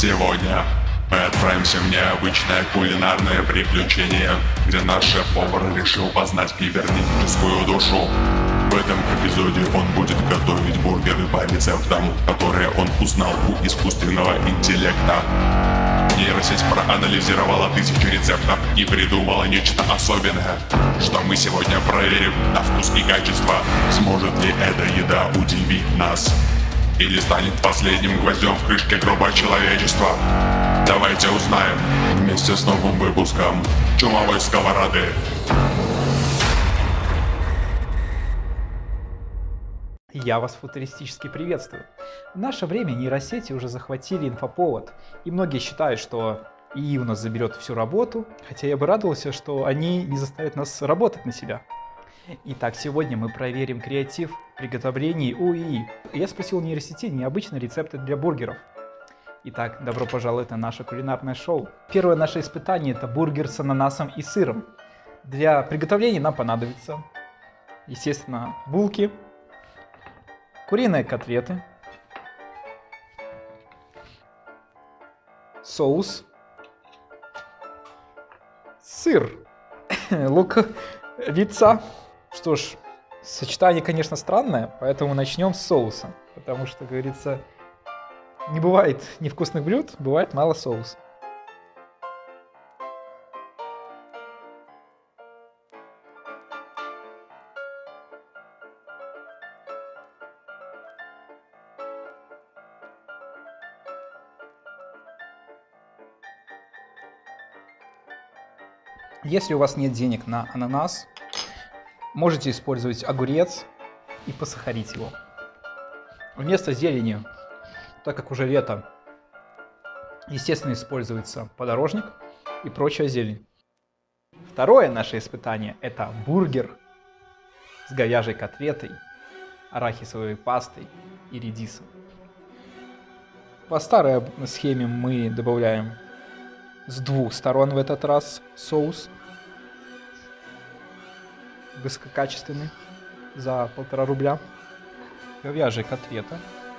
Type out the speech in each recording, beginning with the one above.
Сегодня мы отправимся в необычное кулинарное приключение, где наш шеф-повар решил познать кибернетическую душу. В этом эпизоде он будет готовить бургеры по рецептам, которые он узнал у искусственного интеллекта. Нейросеть проанализировала 1000 рецептов и придумала нечто особенное, что мы сегодня проверим на вкус и качество. Сможет ли эта еда удивить нас? Или станет последним гвоздем в крышке гроба человечества? Давайте узнаем вместе с новым выпуском Чумовой Сковороды. Я вас футуристически приветствую. В наше время нейросети уже захватили инфоповод, и многие считают, что ИИ у нас заберет всю работу, хотя я бы радовался, что они не заставят нас работать на себя. Итак, сегодня мы проверим креатив приготовлений у ИИ. Я спросил нейросети необычные рецепты для бургеров. Итак, добро пожаловать на наше кулинарное шоу. Первое наше испытание — это бургер с ананасом и сыром. Для приготовления нам понадобится, естественно, булки, куриные котлеты, соус, сыр, луковица. Что ж, сочетание, конечно, странное, поэтому начнем с соуса. Потому что, как говорится, не бывает невкусных блюд, бывает мало соуса. Если у вас нет денег на ананас, можете использовать огурец и посахарить его. Вместо зелени, так как уже лето, естественно, используется подорожник и прочая зелень. Второе наше испытание — это бургер с говяжьей котлетой, арахисовой пастой и редисом. По старой схеме мы добавляем с двух сторон в этот раз соус высококачественный за 1,5 рубля. Говяжья котлета.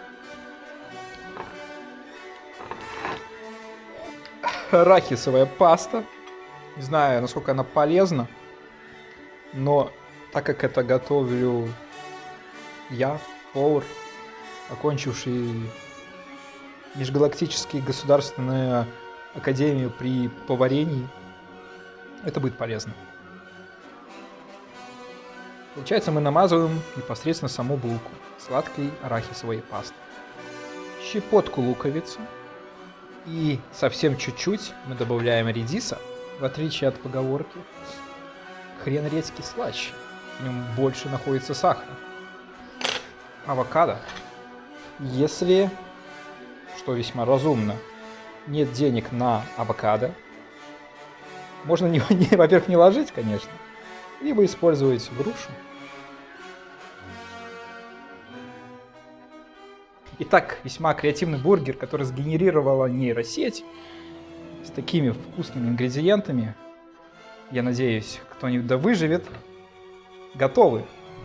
Арахисовая паста. Не знаю, насколько она полезна, но так как это готовлю я, повар, окончивший межгалактическую государственную академию при поварении, это будет полезно. Получается, мы намазываем непосредственно саму булку сладкой арахисовой пастой, щепотку луковицы и совсем чуть-чуть мы добавляем редиса. В отличие от поговорки, хрен редьки слаще, в нем больше находится сахара. Авокадо. Если, что весьма разумно, нет денег на авокадо, можно, во-первых, не ложить, конечно, либо использовать грушу. Итак, весьма креативный бургер, который сгенерировала нейросеть с такими вкусными ингредиентами. Я надеюсь, кто-нибудь да выживет. Готовы.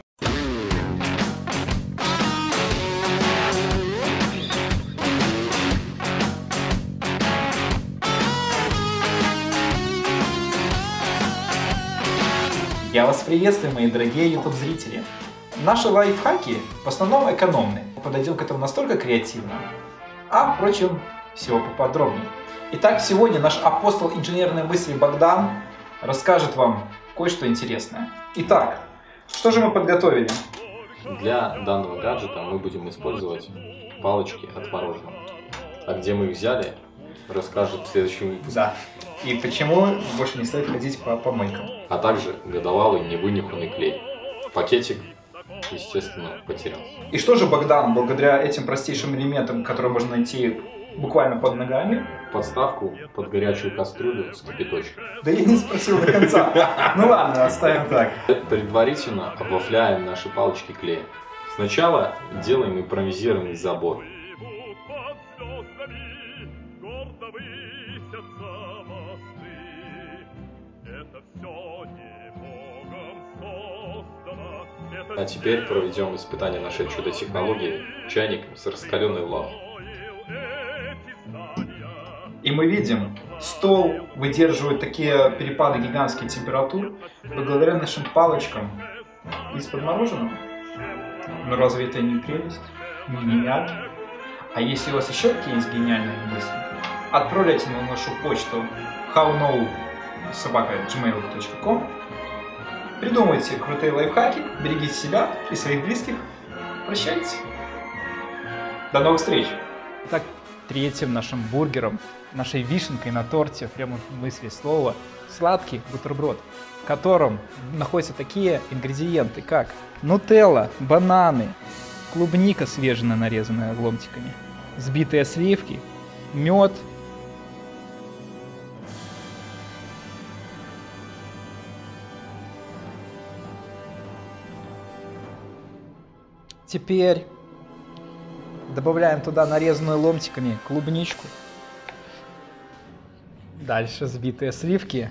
Я вас приветствую, мои дорогие YouTube-зрители. Наши лайфхаки в основном экономные. Подойдем к этому настолько креативно. А, впрочем, всего поподробнее. Итак, сегодня наш апостол инженерной мысли Богдан расскажет вам кое-что интересное. Итак, что же мы подготовили? Для данного гаджета мы будем использовать палочки от мороженого. А где мы их взяли, расскажет в следующем выпуске. Да. И почему больше не стоит ходить по помойкам. А также годовалый невынюханный клей. Пакетик, естественно, потерялся. И что же, Богдан, благодаря этим простейшим элементам, которые можно найти буквально под ногами? Подставку под горячую кастрюлю с кипяточком. Да я не спросил до конца. Ну ладно, оставим так. Предварительно обвафляем наши палочки клеем. Сначала делаем импровизированный забор. А теперь проведем испытание нашей чудо-технологии чайником с раскаленной лавой. И мы видим, стол выдерживает такие перепады гигантских температур благодаря нашим палочкам из-под мороженого. Но разве это не прелесть? Не гениально? А если у вас еще какие есть гениальные мысли, отправляйте на нашу почту howknow@gmail.com. Придумывайте крутые лайфхаки, берегите себя и своих близких. Прощайте. До новых встреч. Так, третьим нашим бургером, нашей вишенкой на торте, в прямом смысле слова, сладкий бутерброд, в котором находятся такие ингредиенты, как нутелла, бананы, клубника свежая, нарезанная ломтиками, взбитые сливки, мед, теперь добавляем туда нарезанную ломтиками клубничку. Дальше взбитые сливки.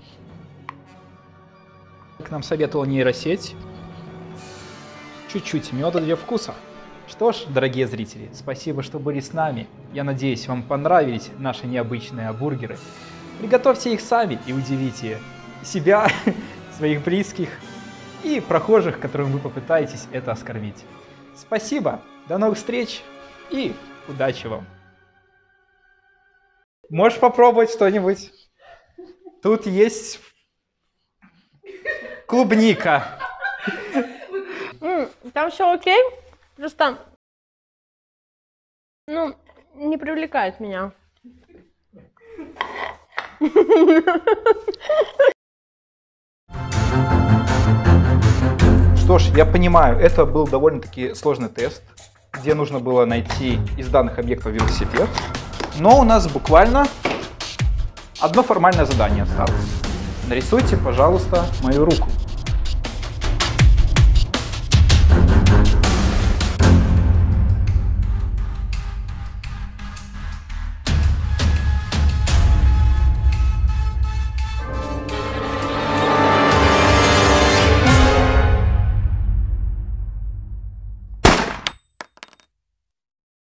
Как нам советовала нейросеть, чуть-чуть меда для вкуса. Что ж, дорогие зрители, спасибо, что были с нами. Я надеюсь, вам понравились наши необычные бургеры. Приготовьте их сами и удивите себя, своих близких и прохожих, которым вы попытаетесь это оскорбить. Спасибо, до новых встреч и удачи вам. Можешь попробовать что-нибудь? Тут есть клубника. Там все окей, просто, не привлекает меня. Что ж, я понимаю, это был довольно-таки сложный тест, где нужно было найти из данных объектов велосипед. Но у нас буквально одно формальное задание осталось. Нарисуйте, пожалуйста, мою руку.